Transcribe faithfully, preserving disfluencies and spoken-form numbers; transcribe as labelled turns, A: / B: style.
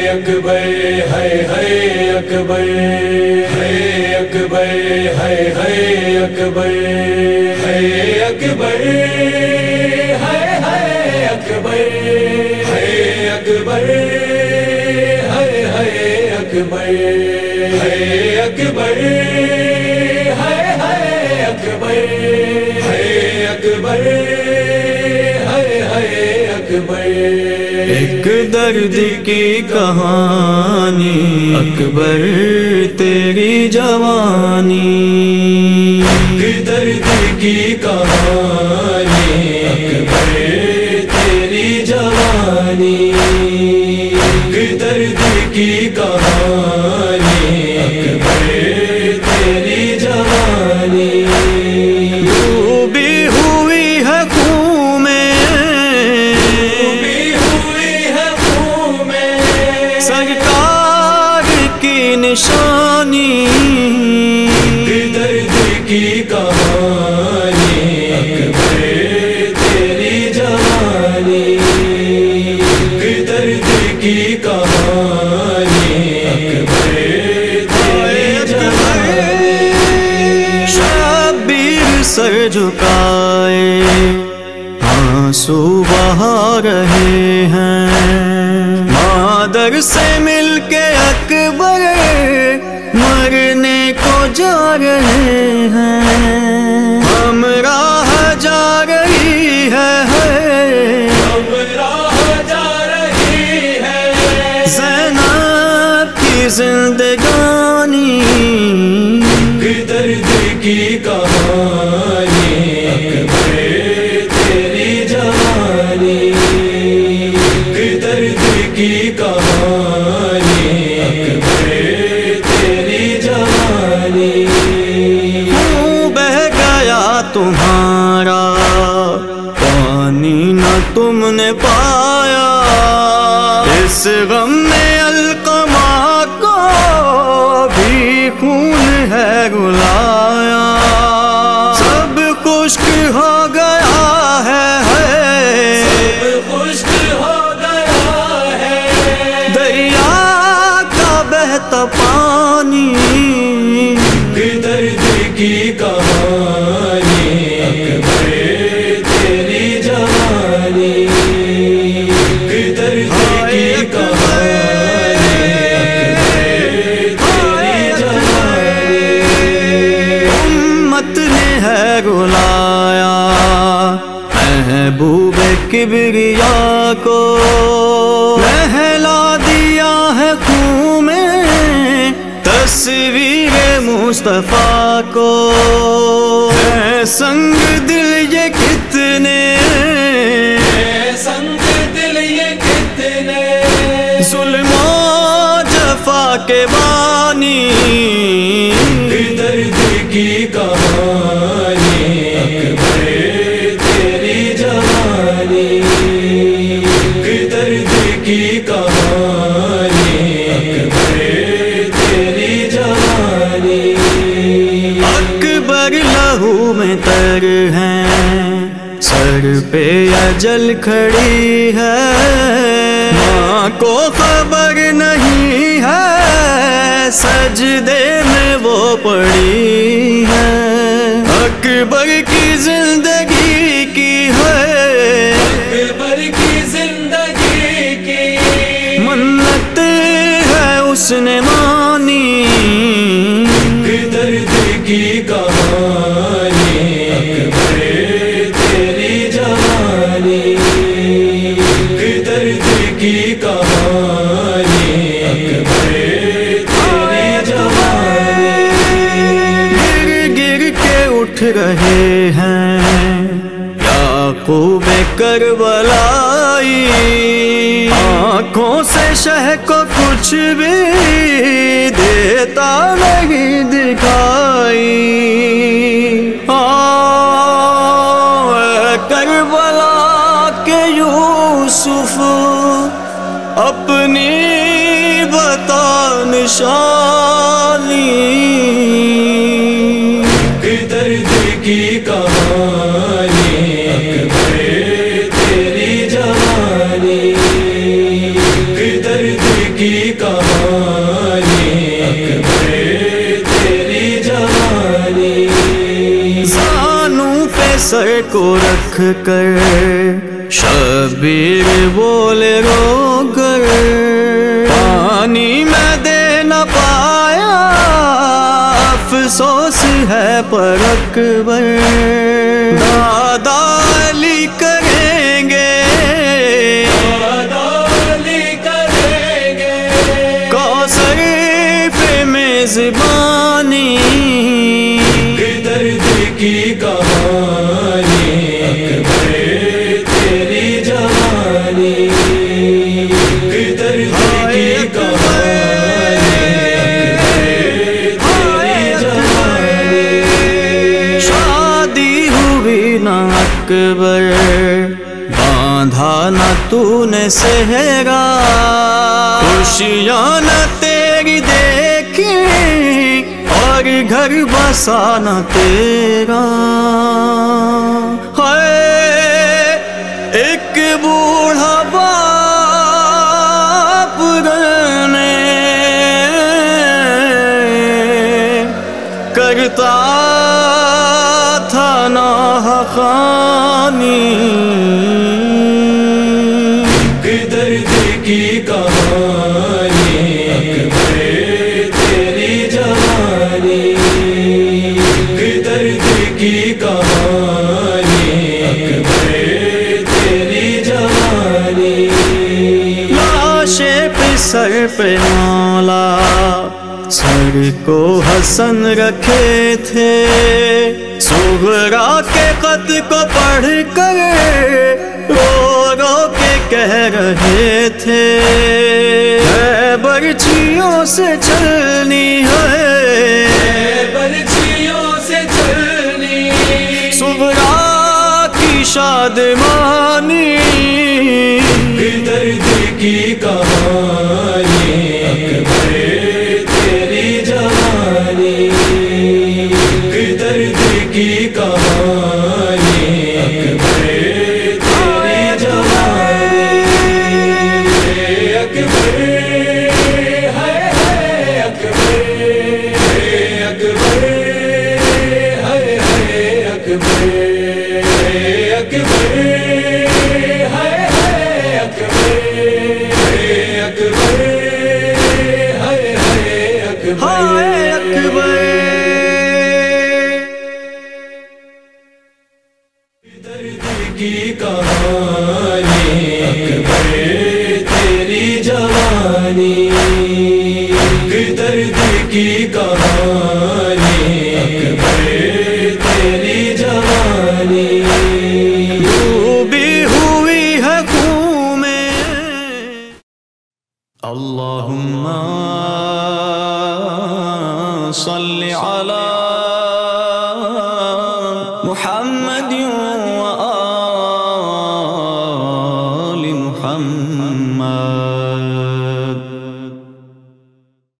A: اکبر ہے ہے اکبر ہے اکبر ہے ہے اکبر ہے اکبر ہے ہے اکبر ہے اکبر ہے ہے اکبر ہے اکبر ہے ہے اکبر ہے اکبر ہے ہے اکبر
B: ایک درد کی کہانی اکبر تیری جوانی،
A: ایک درد کی کہانی اکبر تیری جوانی، ایک درد کی کہانی اکبر تیری جوانی،
B: ڈوبی ہوئی ہے خون میں نشانی،
A: درد کی کہانی اکبر تیری جوانی، درد کی کہانی اکبر تیری جوانی،
B: شبیر سر جھکائے آنسو بہا رہے ہیں، مادر سے مل کے اکبر مرنے کو جا رہے ہیں، ہمراہ جا رہی ہے
A: ہمراہ جا رہی ہے
B: زینب کی زندگانی،
A: درد کی کہانی اکبر تیری جوانی، درد کی کہانی اکبر تیری جوانی،
B: خون بہہ گیا تمہارا پانی نہ تم نے پایا، اس غم میں القمہ کو بھی خون ہے رلایا، سب خشک ہو گیا ہے
A: سب خشک ہو گیا ہے
B: دریا کا بہتا پانی،
A: درد کی کہانی اکبر تیری جوانی، درد کی کہانی اکبر تیری جوانی،
B: امت نے ہے رلایا محبوب کبریا کو، نہلا دیا ہے خون میں تصویر مصطفیٰ کو، ہے سنگ دل یہ کتنے
A: سنگ دل یہ کتنے
B: ظلم و جفا کے بانی،
A: درد کی کہانی اکبر تیری جوانی، درد کی کہانی اکبر تیری جوانی،
B: اکبر لہو میں تر ہیں سر پہ اجل کھڑی ہے، ماں کو خبر نہیں ہے سجدے میں وہ پڑی ہے، اکبر کی زندگی کی ہے
A: اکبر کی زندگی کی
B: منت ہے اس نے مانی،
A: درد کی کہانی اکبر تیری جوانی، درد کی کہانی اکبر تیری جوانی،
B: گر گر کے اٹھ رہے ہیں یعقوب کربلائی، آنکھوں سے شہ کو کچھ بھی دیتا نہیں دکھائی، اے کربلا کے یوسف اپنی بتا نشانی،
A: درد کی کہانی اکبر تیری جوانی، درد کی
B: سر کو رکھ کر شبیر بولے رو کر، پانی میں دے نہ پایا افسوس ہے پر اکبر، دادا علی کریں گے کوثر پہ میزبانی،
A: درد کی کہانی اکبر تیری جوانی، درد کی کہانی اکبر تیری جوانی،
B: شادی ہوئی نہ اکبر باندھا نہ تو نے صحرا، خوشیاں نہ تیری دیکھی اور گھر بسانا تیرا، ہے ایک بوڑھا باپ رہنے کرتا تھا ناحقانی،
A: درد کی کہانی اکبر تیری جوانی، درد کی کہانی اکبر تیری جوانی،
B: لاش پہ سر پہ مولا سر کو حسن رکھے تھے، صغرا کے خط کو پڑھ کر رو رو کے کہہ رہے تھے، برچھیوں سے چلنی ہے
A: برچھیوں سے چلنی،
B: صغرا کی شادمانی،
A: درد کی کہانی اکبر تیری جوانی، درد کی کہانی اکبر تیری جوانی، اکبر ہے ہے اکبر، اکبر ہے ہے اکبر، اکبر ہے ہے اکبر، اکبر ہے ہے اکبر،
B: ہائے اکبر،
A: درد کی کہانی اکبر تیری جوانی، درد کی کہانی اکبر تیری جوانی،
B: ڈوبی ہوئی ہے خون میں، اللہم صل علی محمد